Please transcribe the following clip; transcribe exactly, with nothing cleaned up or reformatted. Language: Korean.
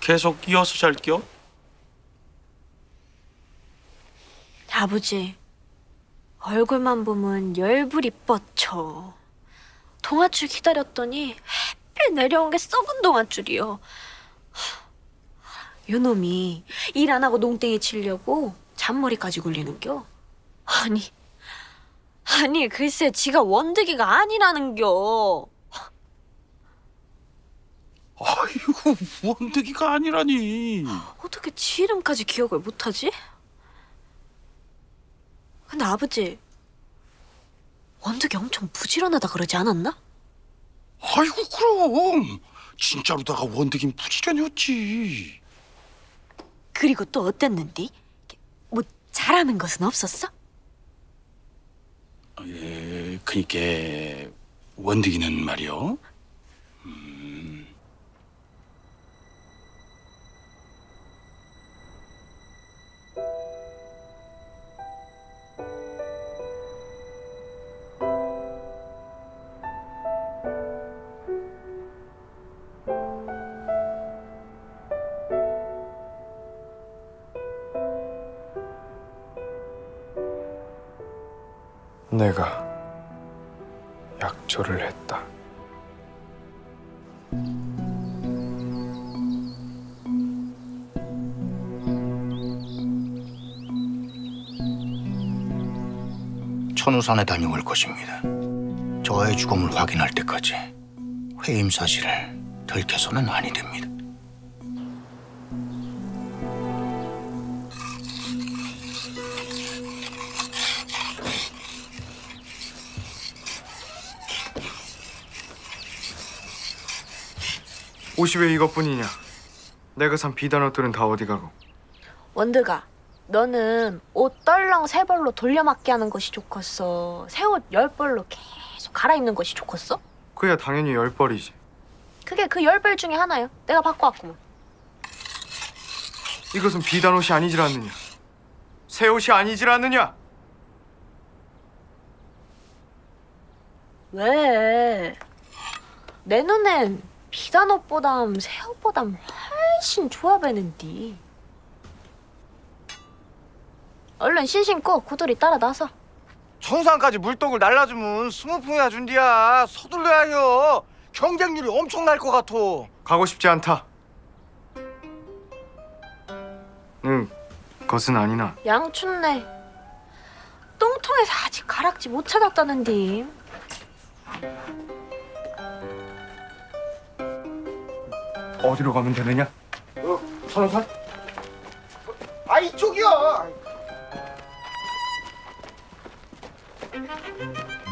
계속 이어서 잘겨? 아버지, 얼굴만 보면 열불이 뻗쳐. 동아줄 기다렸더니 햇빛 내려온 게 썩은 동아줄이요. 요놈이 일 안 하고 농땡이 치려고 잔머리까지 굴리는겨. 아니, 아니 글쎄 지가 원득이가 아니라는겨. 아이고, 원득이가 아니라니. 어떻게 지 이름까지 기억을 못하지? 근데 아버지, 원득이 엄청 부지런하다 그러지 않았나? 아이고, 그럼 진짜로다가 원득인 부지런이었지. 그리고 또 어땠는디? 뭐 잘하는 것은 없었어? 예, 그니까 원득이는 말이요. 음... 내가 약초를 했다. 천우산에 다녀올 것입니다. 저의 죽음을 확인할 때까지 회임 사실을 들켜서는 아니 됩니다. 옷이 왜 이것뿐이냐? 내가 산 비단 옷들은 다 어디 가고? 원득아, 너는 옷 떨렁 세 벌로 돌려막기 하는 것이 좋겠어? 새 옷 열 벌로 계속 갈아입는 것이 좋겠어? 그야 당연히 열 벌이지. 그게 그 열 벌 중에 하나요. 내가 바꿔 왔구만. 이것은 비단 옷이 아니질 않느냐? 새 옷이 아니질 않느냐? 왜? 내 눈엔 비단 옷보담 새 옷보담 훨씬 좋아 보이는디. 얼른 신 신고 구들이 따라 나서. 천상까지 물떡을 날라주면 스무풍이나 준디야. 서둘러야 해요. 경쟁률이 엄청날 것 같아. 가고 싶지 않다. 응, 것은 아니나. 양춘네, 똥통에서 아직 가락지 못 찾았다는디. 어디로 가면 되느냐? 어, 천우산? 아, 이쪽이야.